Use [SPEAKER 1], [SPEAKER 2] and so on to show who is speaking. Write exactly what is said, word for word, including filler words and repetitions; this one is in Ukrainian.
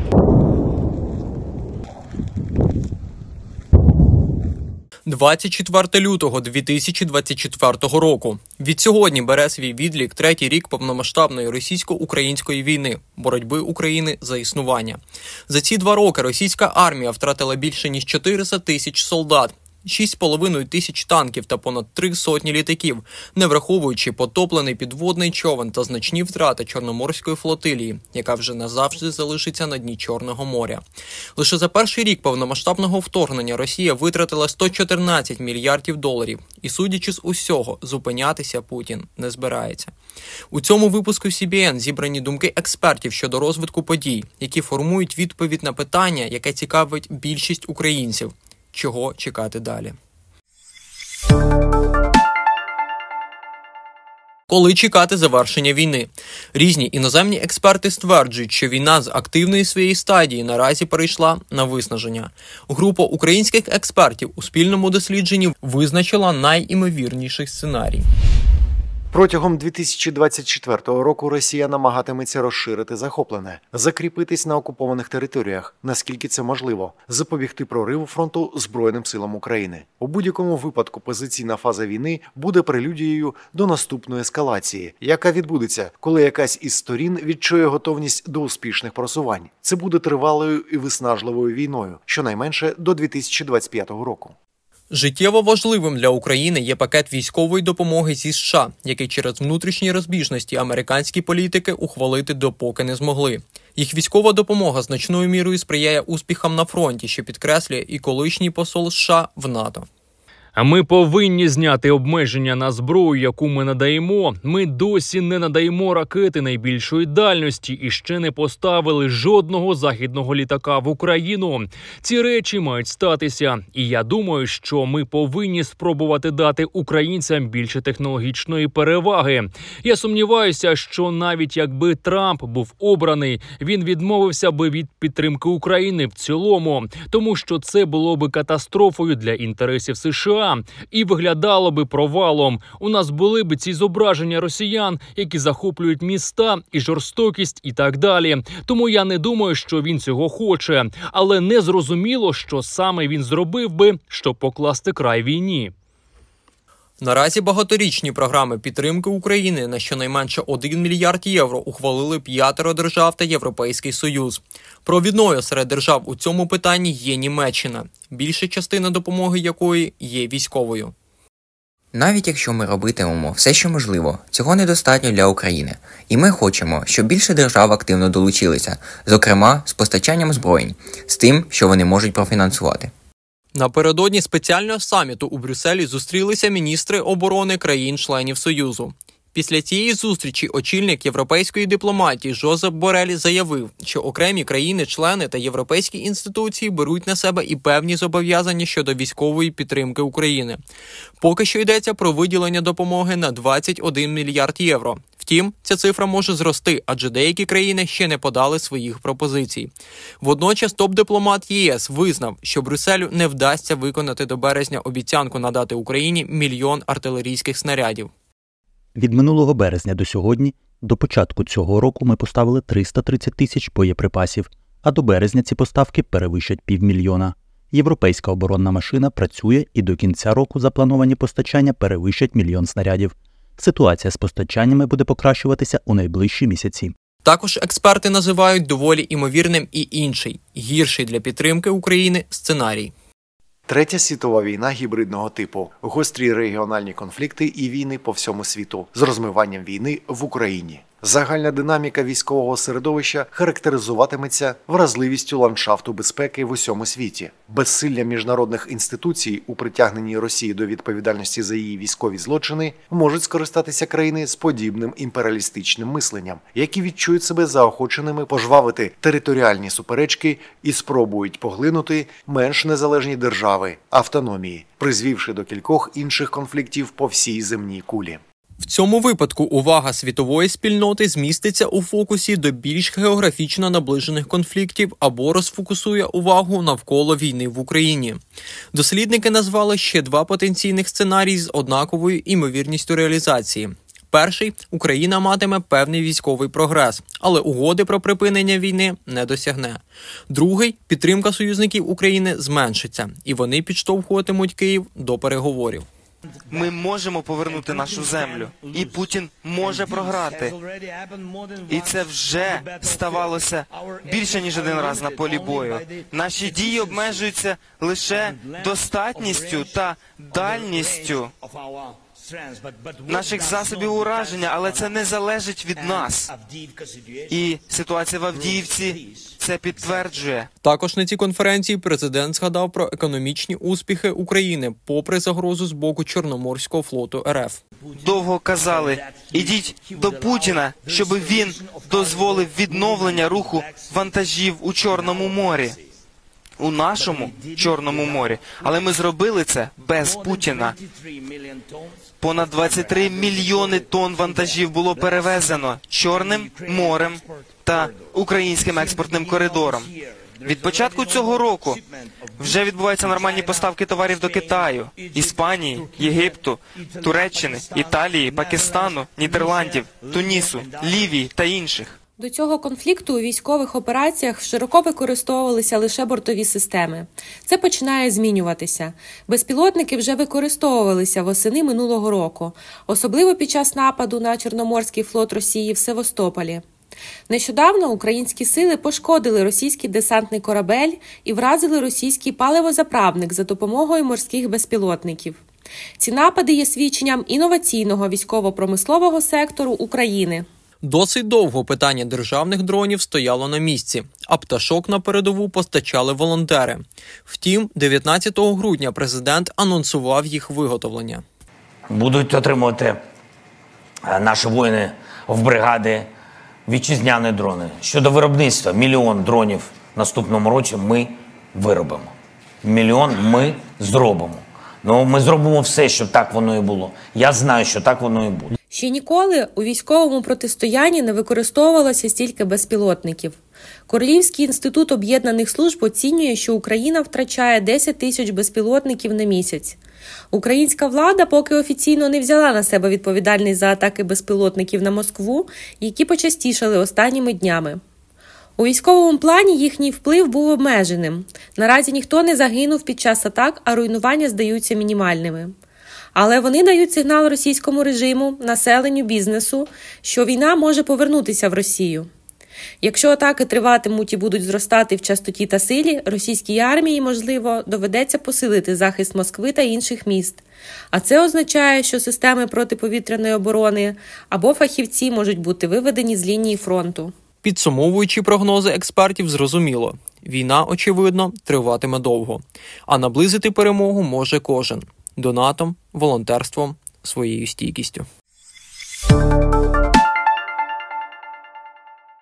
[SPEAKER 1] двадцять четвертого лютого дві тисячі двадцять четвертого року. Відсьогодні бере свій відлік третій рік повномасштабної російсько-української війни, боротьби України за існування. За ці два роки російська армія втратила більше ніж чотириста тисяч солдат, шість з половиною тисяч танків та понад три сотні літаків, не враховуючи потоплений підводний човен та значні втрати Чорноморської флотилії, яка вже назавжди залишиться на дні Чорного моря. Лише за перший рік повномасштабного вторгнення Росія витратила сто чотирнадцять мільярдів доларів. І, судячи з усього, зупинятися Путін не збирається. У цьому випуску Сі Бі Ен зібрані думки експертів щодо розвитку подій, які формують відповідь на питання, яке цікавить більшість українців. Чого чекати далі? Коли чекати завершення війни? Різні іноземні експерти стверджують, що війна з активної своєї стадії наразі перейшла на виснаження. Група українських експертів у спільному дослідженні визначила найімовірніший сценарій.
[SPEAKER 2] Протягом дві тисячі двадцять четвертого року Росія намагатиметься розширити захоплене, закріпитись на окупованих територіях, наскільки це можливо, запобігти прориву фронту Збройним силам України. У будь-якому випадку позиційна фаза війни буде прелюдією до наступної ескалації, яка відбудеться, коли якась із сторін відчує готовність до успішних просувань. Це буде тривалою і виснажливою війною, щонайменше до дві тисячі двадцять п'ятого року.
[SPEAKER 1] Життєво важливим для України є пакет військової допомоги зі США, який через внутрішні розбіжності американські політики ухвалити допоки не змогли. Їх військова допомога значною мірою сприяє успіхам на фронті, що підкреслює і колишній посол США в НАТО.
[SPEAKER 3] А ми повинні зняти обмеження на зброю, яку ми надаємо. Ми досі не надаємо ракети найбільшої дальності і ще не поставили жодного західного літака в Україну. Ці речі мають статися. І я думаю, що ми повинні спробувати дати українцям більше технологічної переваги. Я сумніваюся, що навіть якби Трамп був обраний, він відмовився би від підтримки України в цілому, тому що це було би катастрофою для інтересів США. І виглядало би провалом. У нас були б ці зображення росіян, які захоплюють міста, і жорстокість, і так далі. Тому я не думаю, що він цього хоче. Але не зрозуміло, що саме він зробив би, щоб покласти край війні.
[SPEAKER 1] Наразі багаторічні програми підтримки України на щонайменше один мільярд євро ухвалили п'ятеро держав та Європейський Союз. Провідною серед держав у цьому питанні є Німеччина, більша частина допомоги якої є військовою.
[SPEAKER 4] Навіть якщо ми робитимемо все, що можливо, цього недостатньо для України. І ми хочемо, щоб більше держав активно долучилися, зокрема з постачанням зброєнь, з тим, що вони можуть профінансувати.
[SPEAKER 1] Напередодні спеціального саміту у Брюсселі зустрілися міністри оборони країн-членів Союзу. Після цієї зустрічі очільник європейської дипломатії Жозеп Борель заявив, що окремі країни-члени та європейські інституції беруть на себе і певні зобов'язання щодо військової підтримки України. Поки що йдеться про виділення допомоги на двадцять один мільярд євро. Втім, ця цифра може зрости, адже деякі країни ще не подали своїх пропозицій. Водночас топ-дипломат Є Ес визнав, що Брюсселю не вдасться виконати до березня обіцянку надати Україні мільйон артилерійських снарядів.
[SPEAKER 5] Від минулого березня до сьогодні, до початку цього року ми поставили триста тридцять тисяч боєприпасів, а до березня ці поставки перевищать півмільйона. Європейська оборонна машина працює і до кінця року заплановані постачання перевищать мільйон снарядів. Ситуація з постачаннями буде покращуватися у найближчі місяці.
[SPEAKER 1] Також експерти називають доволі імовірним і інший, гірший для підтримки України сценарій.
[SPEAKER 2] Третя світова війна гібридного типу, гострі регіональні конфлікти і війни по всьому світу з розмиванням війни в Україні. Загальна динаміка військового середовища характеризуватиметься вразливістю ландшафту безпеки в усьому світі. Безсилля міжнародних інституцій у притягненні Росії до відповідальності за її військові злочини можуть скористатися країни з подібним імперіалістичним мисленням, які відчують себе заохоченими пожвавити територіальні суперечки і спробують поглинути менш незалежні держави, автономії, призвівши до кількох інших конфліктів по всій земній кулі.
[SPEAKER 1] В цьому випадку увага світової спільноти зміститься у фокусі до більш географічно наближених конфліктів або розфокусує увагу навколо війни в Україні. Дослідники назвали ще два потенційних сценарії з однаковою імовірністю реалізації. Перший – Україна матиме певний військовий прогрес, але угоди про припинення війни не досягне. Другий – підтримка союзників України зменшиться, і вони підштовхуватимуть Київ до переговорів.
[SPEAKER 6] Ми можемо повернути нашу землю, і Путін може програти. І це вже ставалося більше, ніж один раз на полі бою. Наші дії обмежуються лише достатністю та дальністю наших засобів ураження, але це не залежить від нас. І ситуація в Авдіївці це підтверджує.
[SPEAKER 1] Також на цій конференції президент згадав про економічні успіхи України, попри загрозу з боку Чорноморського флоту РФ.
[SPEAKER 6] Довго казали, ідіть до Путіна, щоб він дозволив відновлення руху вантажів у Чорному морі. У нашому Чорному морі. Але ми зробили це без Путіна. Понад двадцять три мільйони тонн вантажів було перевезено Чорним морем та українським експортним коридором. Від початку цього року вже відбуваються нормальні поставки товарів до Китаю, Іспанії, Єгипту, Туреччини, Італії, Пакистану, Нідерландів, Тунісу, Лівії та інших.
[SPEAKER 7] До цього конфлікту у військових операціях широко використовувалися лише бортові системи. Це починає змінюватися. Безпілотники вже використовувалися восени минулого року, особливо під час нападу на Чорноморський флот Росії в Севастополі. Нещодавно українські сили пошкодили російський десантний корабель і вразили російський паливозаправник за допомогою морських безпілотників. Ці напади є свідченням інноваційного військово-промислового сектору України.
[SPEAKER 1] Досить довго питання державних дронів стояло на місці, а пташок на передову постачали волонтери. Втім, дев'ятнадцятого грудня президент анонсував їх виготовлення.
[SPEAKER 8] Будуть отримувати наші воїни в бригади вітчизняні дрони. Щодо виробництва, мільйон дронів в наступному році ми виробимо. Мільйон ми зробимо. Ну, ми зробимо все, щоб так воно і було. Я знаю, що так воно і буде.
[SPEAKER 7] Ще ніколи у військовому протистоянні не використовувалося стільки безпілотників. Королівський інститут об'єднаних служб оцінює, що Україна втрачає десять тисяч безпілотників на місяць. Українська влада поки офіційно не взяла на себе відповідальність за атаки безпілотників на Москву, які почастішали останніми днями. У військовому плані їхній вплив був обмеженим. Наразі ніхто не загинув під час атак, а руйнування здаються мінімальними. Але вони дають сигнал російському режиму, населенню, бізнесу, що війна може повернутися в Росію. Якщо атаки триватимуть і будуть зростати в частоті та силі, російській армії, можливо, доведеться посилити захист Москви та інших міст. А це означає, що системи протиповітряної оборони або фахівці можуть бути виведені з лінії фронту.
[SPEAKER 1] Підсумовуючи прогнози експертів, зрозуміло – війна, очевидно, триватиме довго. А наблизити перемогу може кожен – донатом, волонтерством, своєю стійкістю.